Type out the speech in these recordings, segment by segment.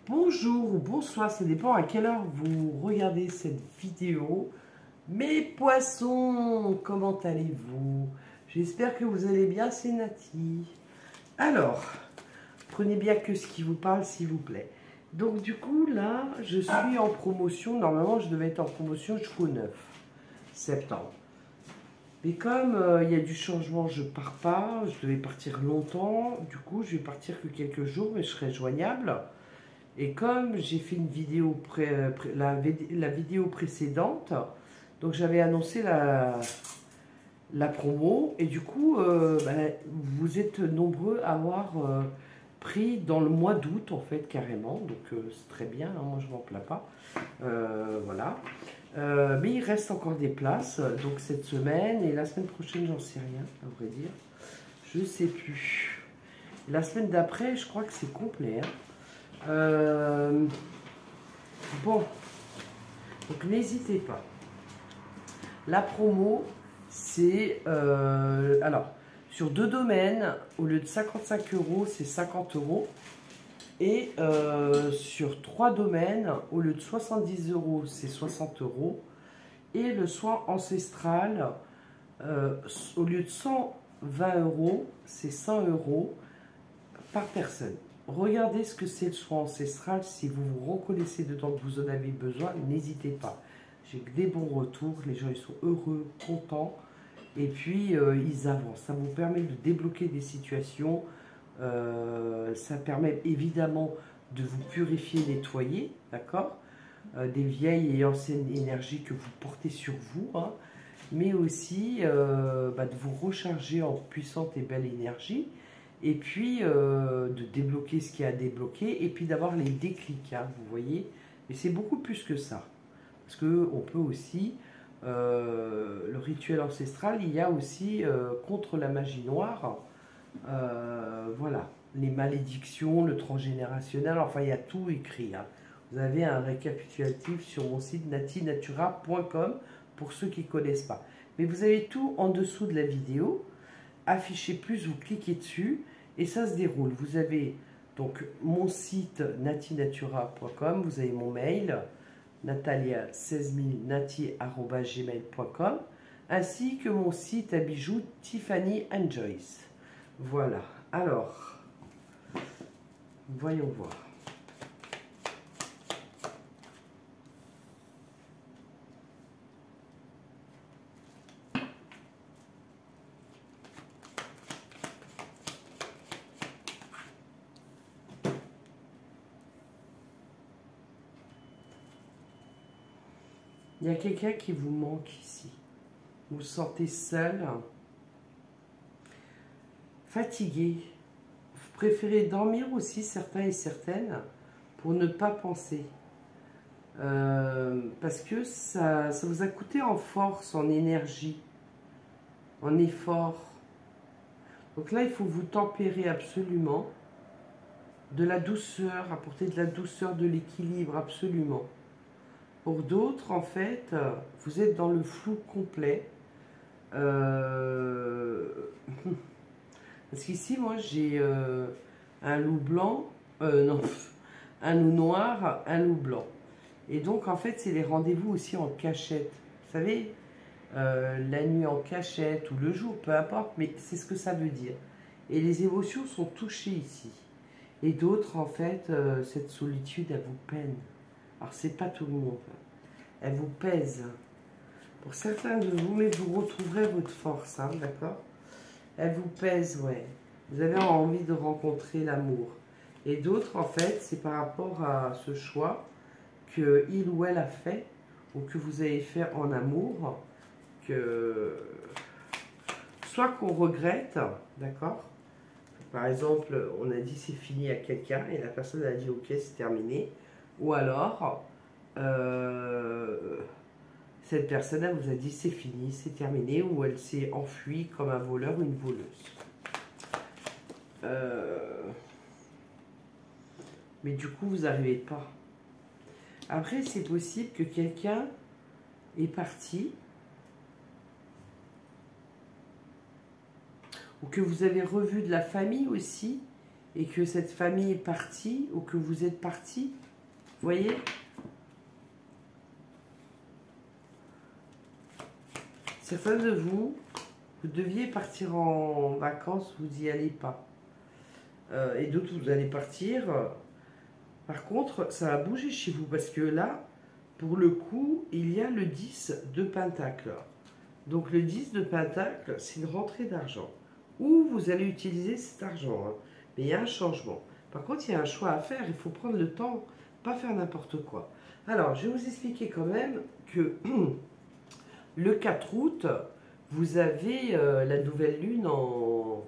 Bonjour ou bonsoir, ça dépend à quelle heure vous regardez cette vidéo. Mes poissons, comment allez-vous? J'espère que vous allez bien, c'est Nati. Alors, prenez bien que ce qui vous parle, s'il vous plaît. Donc du coup, là, je suis en promotion. Normalement, je devais être en promotion jusqu'au 9 septembre. Mais comme il y a du changement, je pars pas. Je devais partir longtemps. Du coup, je vais partir que quelques jours, mais je serai joignable. Et comme j'ai fait une vidéo, la vidéo précédente, donc j'avais annoncé la promo, et du coup, vous êtes nombreux à avoir pris dans le mois d'août, en fait, carrément, donc c'est très bien, hein, moi je m'en plains pas. Voilà. Mais il reste encore des places, donc cette semaine, et la semaine prochaine, j'en sais rien, à vrai dire. Je sais plus. La semaine d'après, je crois que c'est complet, hein. Bon, donc n'hésitez pas. La promo, c'est... alors, sur 2 domaines, au lieu de 55 €, c'est 50 €. Et sur 3 domaines, au lieu de 70 €, c'est 60 €. Et le soin ancestral, au lieu de 120 €, c'est 100 € par personne. Regardez ce que c'est le soin ancestral. Si vous vous reconnaissez dedans, que vous en avez besoin, n'hésitez pas. J'ai que des bons retours. Les gens ils sont heureux, contents. Et puis ils avancent. Ça vous permet de débloquer des situations. Ça permet évidemment de vous purifier, nettoyer, d'accord, des vieilles et anciennes énergies que vous portez sur vous, hein, mais aussi de vous recharger en puissante et belle énergie, et puis de débloquer ce qu'il y a à débloquer, et puis d'avoir les déclics, hein, vous voyez. Mais c'est beaucoup plus que ça, parce qu'on peut aussi, le rituel ancestral, il y a aussi contre la magie noire, voilà, les malédictions, le transgénérationnel, enfin il y a tout écrit, hein. Vous avez un récapitulatif sur mon site natinatura.com pour ceux qui ne connaissent pas. Mais vous avez tout en dessous de la vidéo. Affiché plus, vous cliquez dessus et ça se déroule. Vous avez donc mon site natinatura.com, vous avez mon mail natalia16000nati@gmail.com, ainsi que mon site à bijoux Tiffany & Joyce. Voilà, alors voyons voir. Il y a quelqu'un qui vous manque ici. Vous vous sentez seul, fatigué. Vous préférez dormir aussi, certains et certaines, pour ne pas penser. Parce que ça vous a coûté en force, en énergie, en effort. Donc là, il faut vous tempérer absolument. De la douceur, apporter de la douceur, de l'équilibre, absolument. Pour d'autres, en fait, vous êtes dans le flou complet. Parce qu'ici, moi, j'ai un loup blanc, non, un loup noir, un loup blanc. Et donc, en fait, c'est les rendez-vous aussi en cachette. Vous savez, la nuit en cachette ou le jour, peu importe, mais c'est ce que ça veut dire. Et les émotions sont touchées ici. Et d'autres, en fait, cette solitude, elle vous peine. Alors, c'est pas tout le monde. Elle vous pèse. Pour certains de vous, mais vous retrouverez votre force, hein, d'accord? Elle vous pèse, ouais. Vous avez envie de rencontrer l'amour. Et d'autres, en fait, c'est par rapport à ce choix que il ou elle a fait, ou que vous avez fait en amour, que soit qu'on regrette, d'accord? Par exemple, on a dit c'est fini à quelqu'un et la personne a dit ok, c'est terminé. Ou alors, cette personne elle vous a dit c'est fini, c'est terminé, ou elle s'est enfuie comme un voleur ou une voleuse. Mais du coup, vous n'arrivez pas. Après, c'est possible que quelqu'un est parti, ou que vous avez revu de la famille aussi, et que cette famille est partie ou que vous êtes parti. Vous voyez? Certains de vous, vous deviez partir en vacances, vous n'y allez pas. Et d'autres, vous allez partir. Par contre, ça va bouger chez vous parce que là, pour le coup, il y a le 10 de Pentacle. Donc le 10 de Pentacle, c'est une rentrée d'argent. Où vous allez utiliser cet argent. Hein. Mais il y a un changement. Par contre, il y a un choix à faire. Il faut prendre le temps, pas faire n'importe quoi. Alors, je vais vous expliquer quand même que le 4 août, vous avez la nouvelle lune en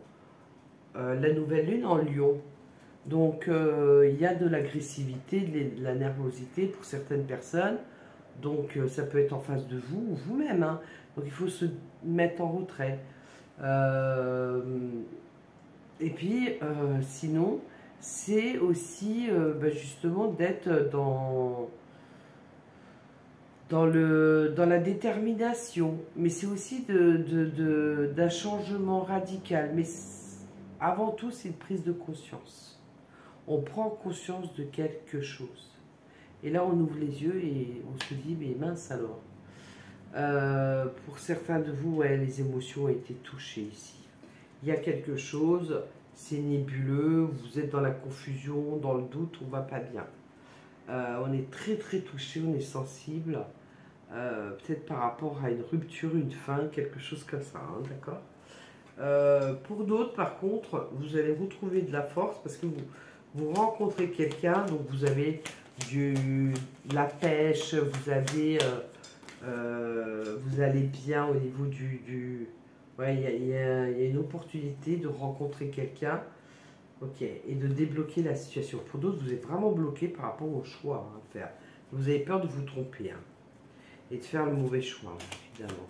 Lion. Donc, il y a de l'agressivité, de la nervosité pour certaines personnes. Donc, ça peut être en face de vous ou vous-même. Hein. Donc, il faut se mettre en retrait. Et puis, sinon, c'est aussi justement d'être dans la détermination. Mais c'est aussi d'un changement radical. Mais avant tout, c'est une prise de conscience. On prend conscience de quelque chose. Et là, on ouvre les yeux et on se dit, mais mince alors. Pour certains de vous, ouais, les émotions ont été touchées ici. Il y a quelque chose, c'est nébuleux, vous êtes dans la confusion, dans le doute, on ne va pas bien. On est très très touché, on est sensible. Peut-être par rapport à une rupture, une fin, quelque chose comme ça, hein, d'accord. Pour d'autres, par contre, vous allez retrouver de la force parce que vous rencontrez quelqu'un, donc vous avez de la pêche, vous allez bien au niveau ouais, il y a une opportunité de rencontrer quelqu'un, ok, et de débloquer la situation. Pour d'autres, vous êtes vraiment bloqué par rapport au choix à faire. Vous avez peur de vous tromper hein, et de faire le mauvais choix, évidemment.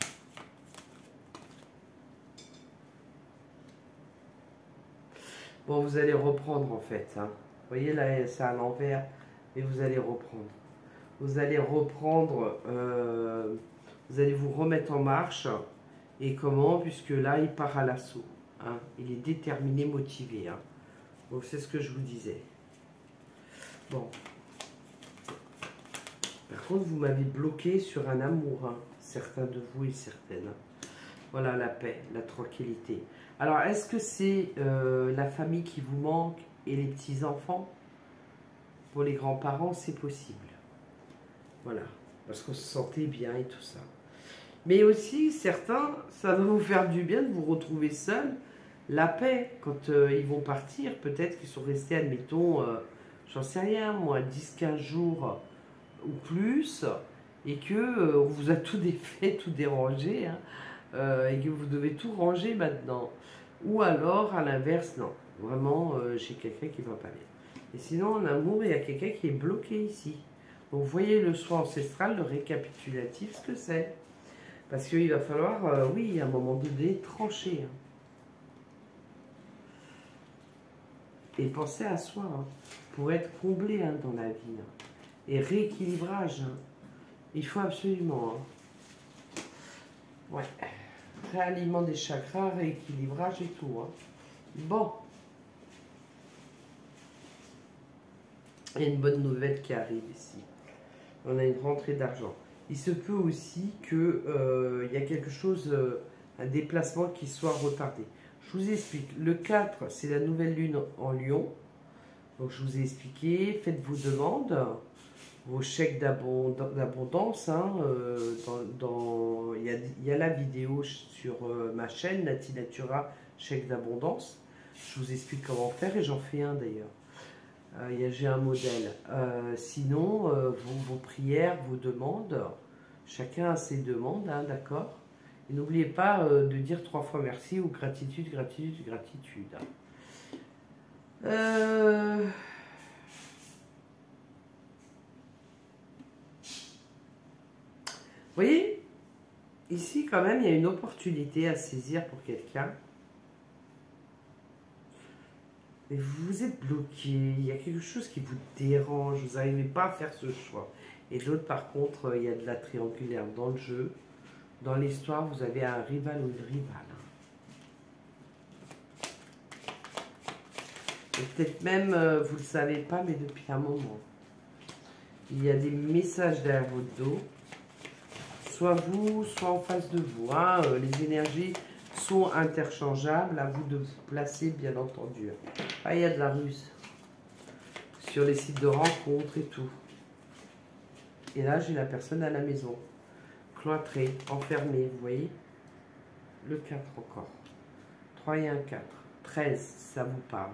Bon, vous allez reprendre en fait. Hein. Vous voyez là, c'est à l'envers, et vous allez reprendre. Vous allez reprendre, vous allez vous remettre en marche. Et comment? Puisque là, il part à l'assaut. Hein. Il est déterminé, motivé. Hein. Donc, c'est ce que je vous disais. Bon. Par contre, vous m'avez bloqué sur un amour. Hein. Certains de vous et certaines. Voilà, la paix, la tranquillité. Alors, est-ce que c'est la famille qui vous manque et les petits-enfants? Pour les grands-parents, c'est possible. Voilà, parce qu'on se sentait bien et tout ça. Mais aussi, certains, ça va vous faire du bien de vous retrouver seul. La paix, quand ils vont partir, peut-être qu'ils sont restés, admettons, j'en sais rien, moi, 10-15 jours ou plus, et que on vous a tout défait, tout dérangé, hein, et que vous devez tout ranger maintenant. Ou alors, à l'inverse, non. Vraiment, j'ai quelqu'un qui ne va pas bien. Et sinon, en amour, il y a quelqu'un qui est bloqué ici. Donc, vous voyez le soin ancestral, le récapitulatif, ce que c'est. Parce qu'il va falloir, oui, à un moment donné, trancher. Hein. Et penser à soi, hein, pour être comblé hein, dans la vie. Hein. Et rééquilibrage. Hein. Il faut absolument. Hein. Ouais. Réaliment des chakras, rééquilibrage et tout. Hein. Bon. Il y a une bonne nouvelle qui arrive ici. On a une rentrée d'argent. Il se peut aussi qu'il y a quelque chose, un déplacement qui soit retardé. Je vous explique. Le 4, c'est la nouvelle lune en Lion. Donc, je vous ai expliqué. Faites vos demandes, vos chèques d'abondance. Hein, il y a la vidéo sur ma chaîne, Nati Natura, chèque d'abondance. Je vous explique comment faire et j'en fais un d'ailleurs. J'ai un modèle. Sinon, vos prières, vos demandes, chacun a ses demandes, hein, d'accord? Et n'oubliez pas de dire 3 fois merci ou gratitude, gratitude, gratitude. Vous voyez, ici quand même, il y a une opportunité à saisir pour quelqu'un. Mais vous êtes bloqué, il y a quelque chose qui vous dérange, vous n'arrivez pas à faire ce choix. Et l'autre, par contre, il y a de la triangulaire dans le jeu. Dans l'histoire, vous avez un rival ou une rivale. Et peut-être même, vous ne le savez pas, mais depuis un moment. Il y a des messages derrière votre dos. Soit vous, soit en face de vous. Hein. Les énergies sont interchangeables. À vous de vous placer, bien entendu. Ah, il y a de la ruse. Sur les sites de rencontres et tout. Et là, j'ai la personne à la maison. Cloîtrée, enfermée, vous voyez. Le 4 encore. 3 et un 4. 13, ça vous parle.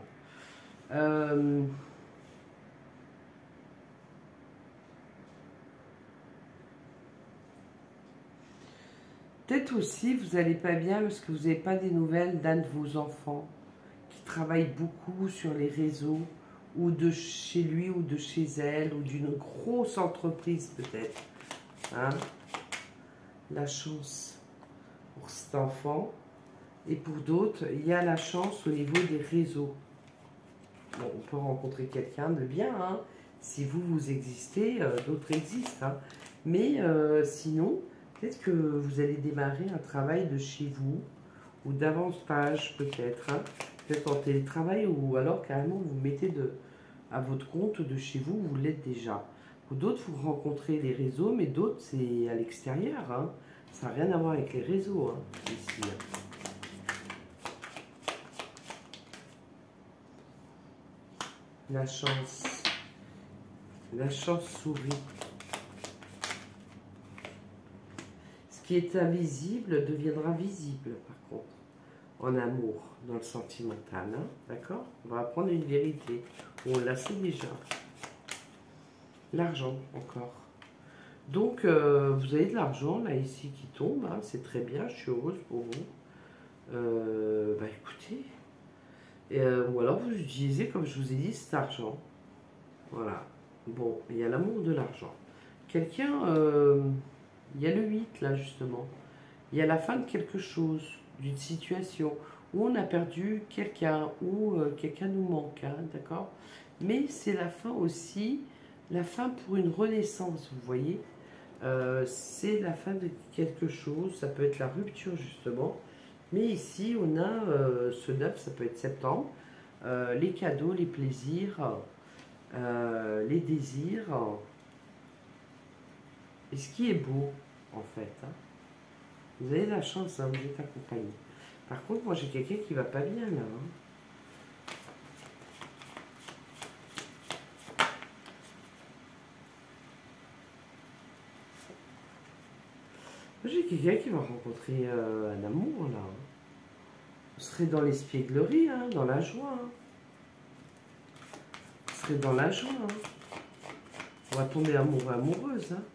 Peut-être aussi, vous n'allez pas bien parce que vous n'avez pas des nouvelles d'un de vos enfants qui travaille beaucoup sur les réseaux, ou de chez lui, ou de chez elle, ou d'une grosse entreprise peut-être. Hein? La chance pour cet enfant. Et pour d'autres, il y a la chance au niveau des réseaux. Bon, on peut rencontrer quelqu'un de bien, hein. Si vous, vous existez, d'autres existent. Hein. Mais sinon, peut-être que vous allez démarrer un travail de chez vous, ou davantage peut-être. Hein. Peut-être en télétravail, ou alors carrément vous mettez à votre compte de chez vous, vous l'êtes déjà. Ou d'autres, vous rencontrez les réseaux, mais d'autres, c'est à l'extérieur. Hein. Ça n'a rien à voir avec les réseaux, hein, ici. La chance sourit. Ce qui est invisible deviendra visible, par contre, en amour, dans le sentimental. Hein, d'accord? On va apprendre une vérité. On la sait déjà. L'argent, encore. Donc, vous avez de l'argent, là, ici, qui tombe. Hein, c'est très bien, je suis heureuse pour vous. Bah, écoutez... ou alors vous utilisez, comme je vous ai dit, cet argent. Voilà. Bon, il y a l'amour de l'argent. Quelqu'un, il y a le 8 là justement. Il y a la fin de quelque chose, d'une situation où on a perdu quelqu'un, ou quelqu'un nous manque, hein, d'accord? Mais c'est la fin aussi, la fin pour une renaissance, vous voyez? C'est la fin de quelque chose, ça peut être la rupture justement. Mais ici, on a ce 9, ça peut être septembre, les cadeaux, les plaisirs, les désirs. Et ce qui est beau, en fait, hein, vous avez la chance, hein, vous êtes accompagné. Par contre, moi, j'ai quelqu'un qui va pas bien, là. Hein. J'ai quelqu'un qui va rencontrer un amour, là. Hein. Vous serez dans l'espièglerie, hein, dans la joie. Hein. Vous serez dans la joie. Hein. On va tomber amoureux, amoureuse. Hein.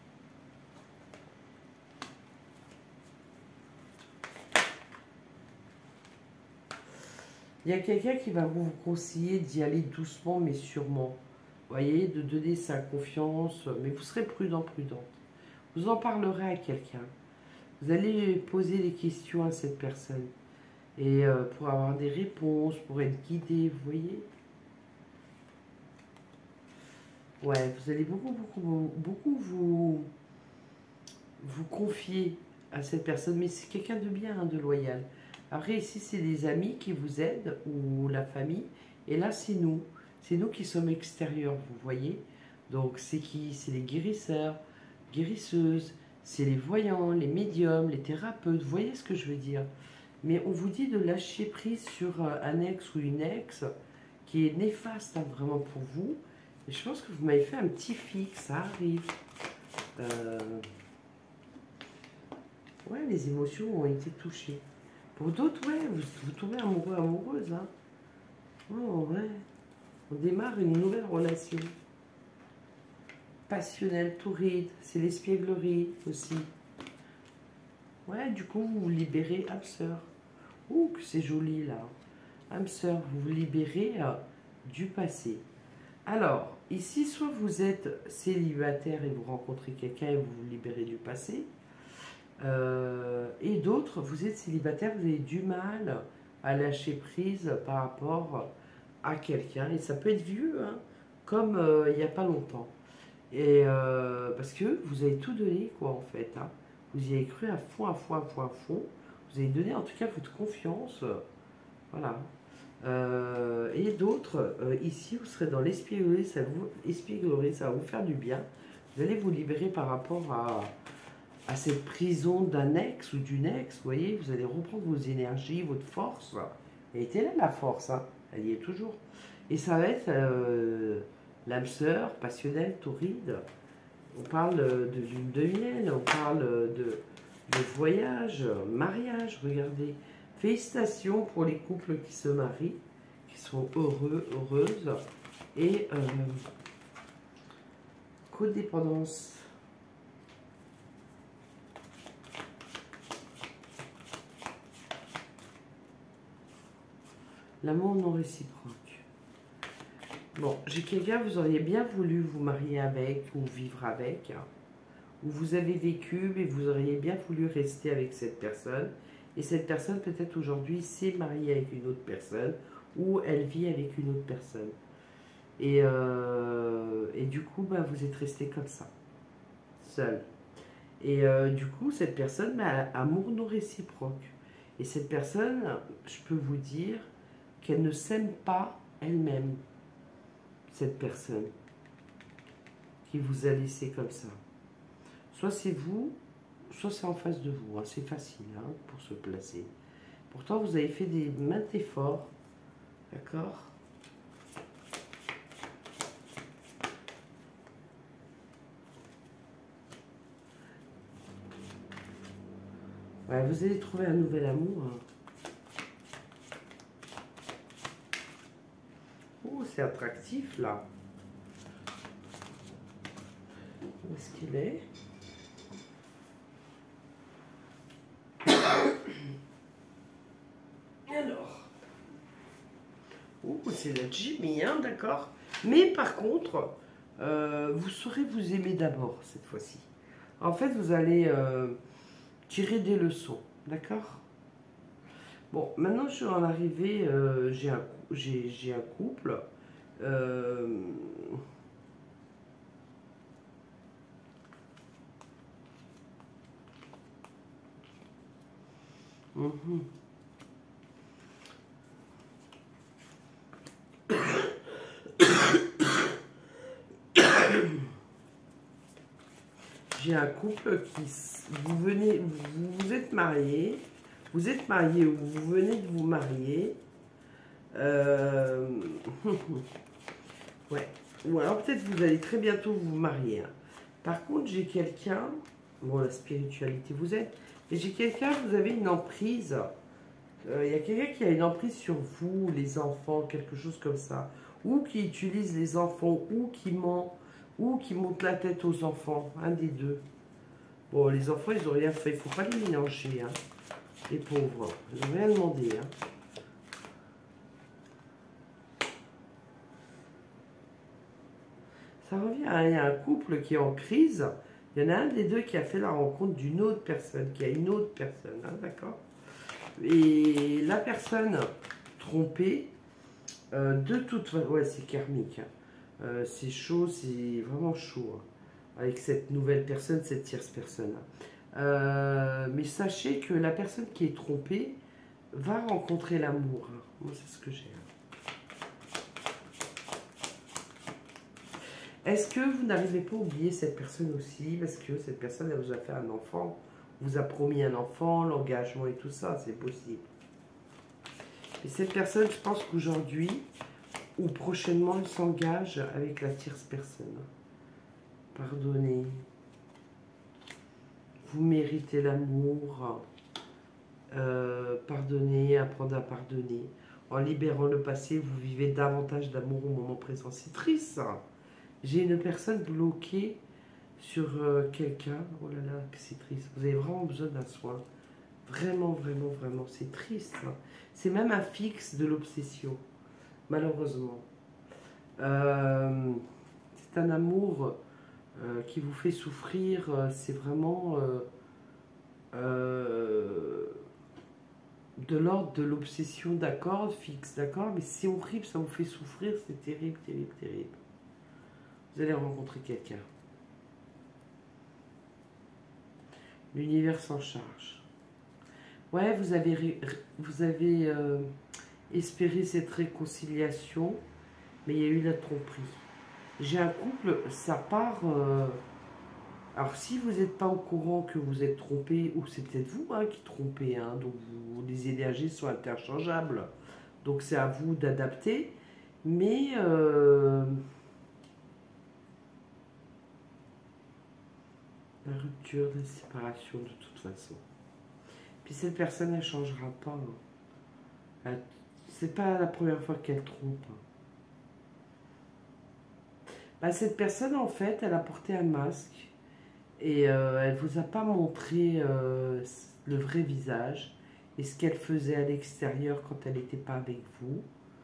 Il y a quelqu'un qui va vous conseiller d'y aller doucement, mais sûrement. Vous voyez, de donner sa confiance, mais vous serez prudent, prudente. Vous en parlerez à quelqu'un. Vous allez poser des questions à cette personne. Et pour avoir des réponses, pour être guidé, vous voyez. Ouais, vous allez beaucoup vous confier à cette personne. Mais c'est quelqu'un de bien, hein, de loyal. Après, ici, c'est des amis qui vous aident, ou la famille. Et là, c'est nous. C'est nous qui sommes extérieurs, vous voyez. Donc, c'est qui? C'est les guérisseurs, guérisseuses. C'est les voyants, les médiums, les thérapeutes. Vous voyez ce que je veux dire? Mais on vous dit de lâcher prise sur un ex ou une ex qui est néfaste, hein, vraiment pour vous. Et je pense que vous m'avez fait un petit fixe, ça arrive. Ouais, les émotions ont été touchées. Pour d'autres, ouais, vous tombez amoureux, amoureuse. Hein. Oh, ouais. On démarre une nouvelle relation. Passionnelle, touride, c'est l'espièglerie aussi. Ouais, du coup, vous vous libérez, âme sœur. Ouh, que c'est joli, là. Âme sœur, vous vous libérez du passé. Alors, ici, soit vous êtes célibataire et vous rencontrez quelqu'un et vous vous libérez du passé. Et d'autres, vous êtes célibataire, vous avez du mal à lâcher prise par rapport à quelqu'un. Et ça peut être vieux, hein, comme il n'y a pas longtemps. Et parce que vous avez tout donné, quoi, en fait. Hein. Vous y avez cru à fond, à fond, à fond, à fond. Vous avez donné, en tout cas, votre confiance. Voilà. Et d'autres, ici, vous serez dans l'espièglerie, ça va vous faire du bien. Vous allez vous libérer par rapport à cette prison d'un ex ou d'une ex, vous voyez, vous allez reprendre vos énergies, votre force. Elle était là, la force, hein. Elle y est toujours. Et ça va être l'âme sœur, passionnelle, torride. On parle de lune de miel, on parle de voyage, mariage, regardez. Félicitations pour les couples qui se marient, qui sont heureux, heureuses. Et codépendance. L'amour non réciproque. Bon, j'ai quelqu'un, vous auriez bien voulu vous marier avec ou vivre avec, ou vous avez vécu, mais vous auriez bien voulu rester avec cette personne. Et cette personne, peut-être aujourd'hui, s'est mariée avec une autre personne, ou elle vit avec une autre personne. Et du coup, bah, vous êtes resté comme ça, seul. Et du coup, cette personne a amour non réciproque. Et cette personne, je peux vous dire qu'elle ne s'aime pas elle-même, cette personne qui vous a laissé comme ça. Soit c'est vous, soit c'est en face de vous. Hein. C'est facile hein, pour se placer. Pourtant, vous avez fait des maintes efforts. D'accord ? Ouais, vous allez trouver un nouvel amour. Hein. Oh, c'est attractif là. Où est-ce qu'il est ? Alors. Oh, c'est la Jimmy, hein, d'accord. Mais par contre, vous saurez vous aimer d'abord cette fois-ci. En fait, vous allez tirer des leçons, d'accord ? Bon, maintenant je suis en arrivée, j'ai un couple. Mhm. J'ai un couple qui, vous êtes mariés, ou vous venez de vous marier. Ouais. Ou alors peut-être vous allez très bientôt vous marier. Hein. Par contre, j'ai quelqu'un, bon la spiritualité vous aide, mais j'ai quelqu'un, vous avez une emprise. Il y a quelqu'un qui a une emprise sur vous, les enfants, quelque chose comme ça. Ou qui utilise les enfants, ou qui ment, ou qui monte la tête aux enfants, un des deux. Bon, les enfants, ils n'ont rien fait, il ne faut pas les mélanger, hein. Les pauvres, ils n'ont rien demandé. Hein. Ça revient, hein, il y a un couple qui est en crise, il y en a un des deux qui a fait la rencontre d'une autre personne, qui a une autre personne, hein, d'accord ? Et la personne trompée, de toute façon, ouais, c'est karmique, hein. C'est chaud, c'est vraiment chaud, hein, avec cette nouvelle personne, cette tierce personne. Mais sachez que la personne qui est trompée va rencontrer l'amour. Hein. Moi, c'est ce que j'ai. Est-ce que vous n'arrivez pas à oublier cette personne aussi? Parce que cette personne, elle vous a fait un enfant, vous a promis un enfant, l'engagement et tout ça, c'est possible. Et cette personne, je pense qu'aujourd'hui, ou prochainement, elle s'engage avec la tierce personne. Pardonnez. Vous méritez l'amour. Pardonnez, apprendre à pardonner. En libérant le passé, vous vivez davantage d'amour au moment présent. C'est triste, ça. J'ai une personne bloquée sur quelqu'un. Oh là là, que c'est triste. Vous avez vraiment besoin d'un soin. Vraiment, vraiment, vraiment. C'est triste. Hein. C'est même un fixe de l'obsession. Malheureusement. C'est un amour qui vous fait souffrir. C'est vraiment de l'ordre de l'obsession, d'accord, fixe, d'accord, mais c'est horrible, ça vous fait souffrir, c'est terrible, terrible, terrible. Vous allez rencontrer quelqu'un. L'univers s'en charge. Ouais, vous avez espérer cette réconciliation, mais il y a eu la tromperie. J'ai un couple, ça part... alors si vous n'êtes pas au courant que vous êtes trompé, ou c'est peut-être vous hein, qui trompez, hein, donc les énergies sont interchangeables, donc c'est à vous d'adapter, mais la rupture, la séparation de toute façon. Puis cette personne, elle ne changera pas. Hein. C'est pas la première fois qu'elle trompe. Hein. Bah, cette personne, en fait, elle a porté un masque et elle vous a pas montré le vrai visage et ce qu'elle faisait à l'extérieur quand elle n'était pas avec vous.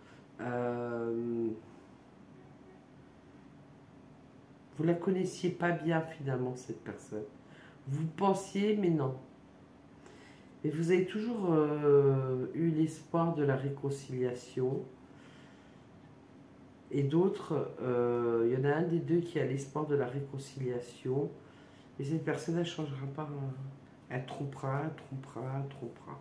Vous la connaissiez pas bien finalement, cette personne. Vous pensiez, mais non. Et vous avez toujours eu l'espoir de la réconciliation. Et d'autres, il y en a un des deux qui a l'espoir de la réconciliation. Et cette personne, elle ne changera pas. Elle trompera, trompera, trompera.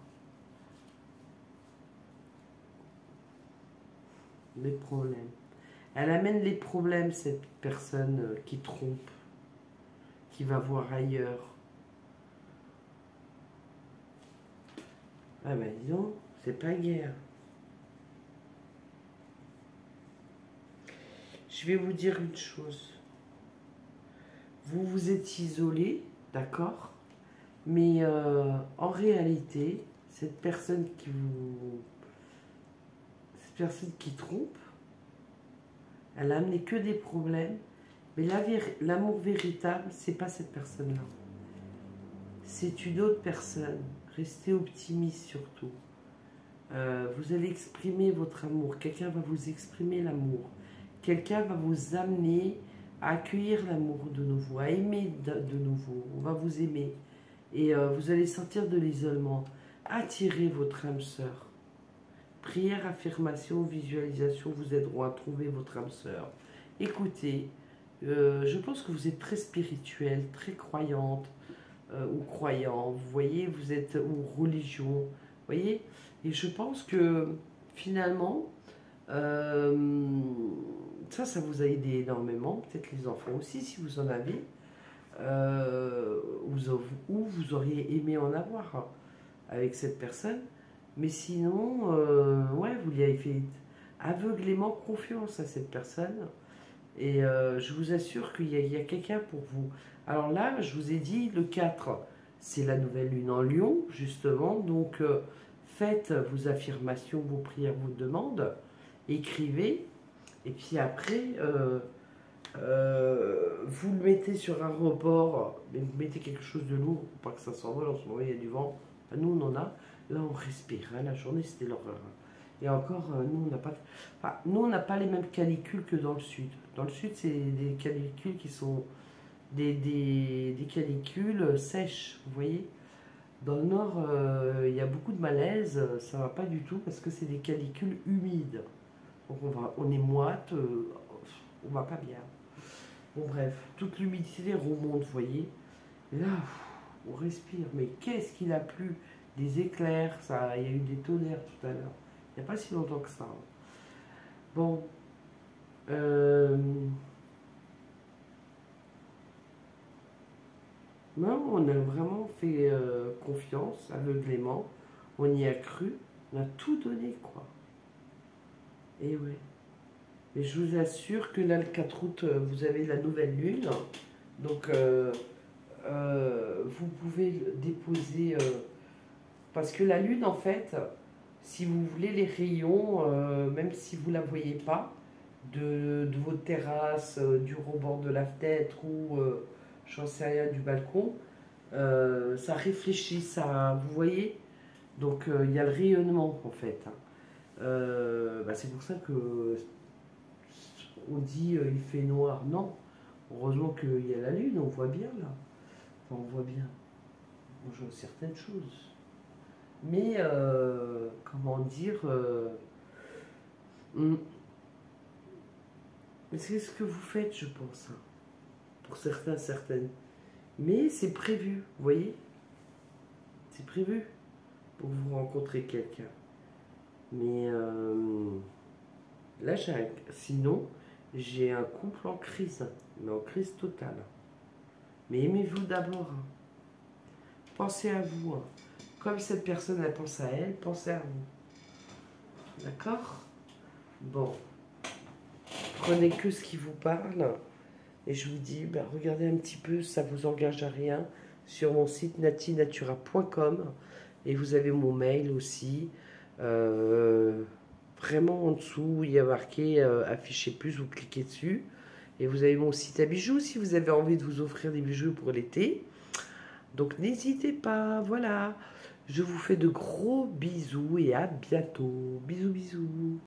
Les problèmes. Elle amène les problèmes, cette personne qui trompe, qui va voir ailleurs. Ah ben dis donc, c'est pas guère. Je vais vous dire une chose. Vous vous êtes isolé, d'accord? Mais en réalité, cette personne qui trompe, elle a amené que des problèmes. Mais l'amour véritable, c'est pas cette personne-là. C'est une autre personne. Restez optimiste surtout. Vous allez exprimer votre amour. Quelqu'un va vous exprimer l'amour. Quelqu'un va vous amener à accueillir l'amour de nouveau, à aimer de nouveau. On va vous aimer. Et vous allez sortir de l'isolement. Attirez votre âme sœur. Prière, affirmation, visualisation vous aideront à trouver votre âme sœur. Écoutez, je pense que vous êtes très spirituelle, très croyante ou croyant. Vous voyez, vous êtes ou religion. Vous voyez, et je pense que finalement, ça vous a aidé énormément. Peut-être les enfants aussi, si vous en avez. Ou vous auriez aimé en avoir hein, avec cette personne. Mais sinon, ouais, vous lui avez fait aveuglément confiance à cette personne. Et je vous assure qu'il y a quelqu'un pour vous. Alors là, je vous ai dit, le 4, c'est la nouvelle lune en Lion, justement. Donc, faites vos affirmations, vos prières, vos demandes. Écrivez. Et puis après, vous le mettez sur un report. Mais vous mettez quelque chose de lourd pour pas que ça s'envole. En ce moment, il y a du vent. Enfin, nous, on en a. Là, on respire. Hein. La journée, c'était l'horreur. Et encore, nous, on n'a pas... Enfin, nous, on n'a pas les mêmes canicules que dans le sud. Dans le sud, c'est des canicules qui sont des canicules sèches, vous voyez. Dans le nord, il y a beaucoup de malaise. Ça va pas du tout parce que c'est des canicules humides. Donc, on est moite, on va pas bien. Bon, bref, toute l'humidité remonte, vous voyez. Et là, on respire. Mais qu'est-ce qu'il a plu? Des éclairs, ça, il y a eu des tonnerres tout à l'heure. Il n'y a pas si longtemps que ça. Bon. Non, on a vraiment fait confiance, aveuglément. On y a cru. On a tout donné, quoi. Et ouais. Mais je vous assure que là, le 4 août, vous avez la nouvelle lune. Donc, vous pouvez déposer... parce que la lune, en fait... Si vous voulez les rayons, même si vous ne la voyez pas, de votre terrasse, du rebord de la fenêtre ou, j'en sais rien, du balcon, ça réfléchit, ça, vous voyez. Donc il y a le rayonnement en fait. Hein. Bah, c'est pour ça que on dit il fait noir. Non, heureusement qu'il y a la lune, on voit bien là. Enfin, on voit bien. On voit certaines choses. Mais, comment dire, c'est ce que vous faites, je pense, hein, pour certains, certaines. Mais c'est prévu, vous voyez? C'est prévu pour vous rencontrer quelqu'un. Mais là, sinon, j'ai un couple en crise, mais en crise totale. Mais aimez-vous d'abord. Hein. Pensez à vous. Hein. Comme cette personne, elle pense à elle, pensez à vous. D'accord? Bon. Prenez que ce qui vous parle. Et je vous dis, ben, regardez un petit peu, ça ne vous engage à rien. Sur mon site natinatura.com. Et vous avez mon mail aussi. Vraiment en dessous, il y a marqué afficher plus, vous cliquez dessus. Et vous avez mon site à bijoux si vous avez envie de vous offrir des bijoux pour l'été. Donc n'hésitez pas, voilà. Je vous fais de gros bisous et à bientôt. Bisous, bisous.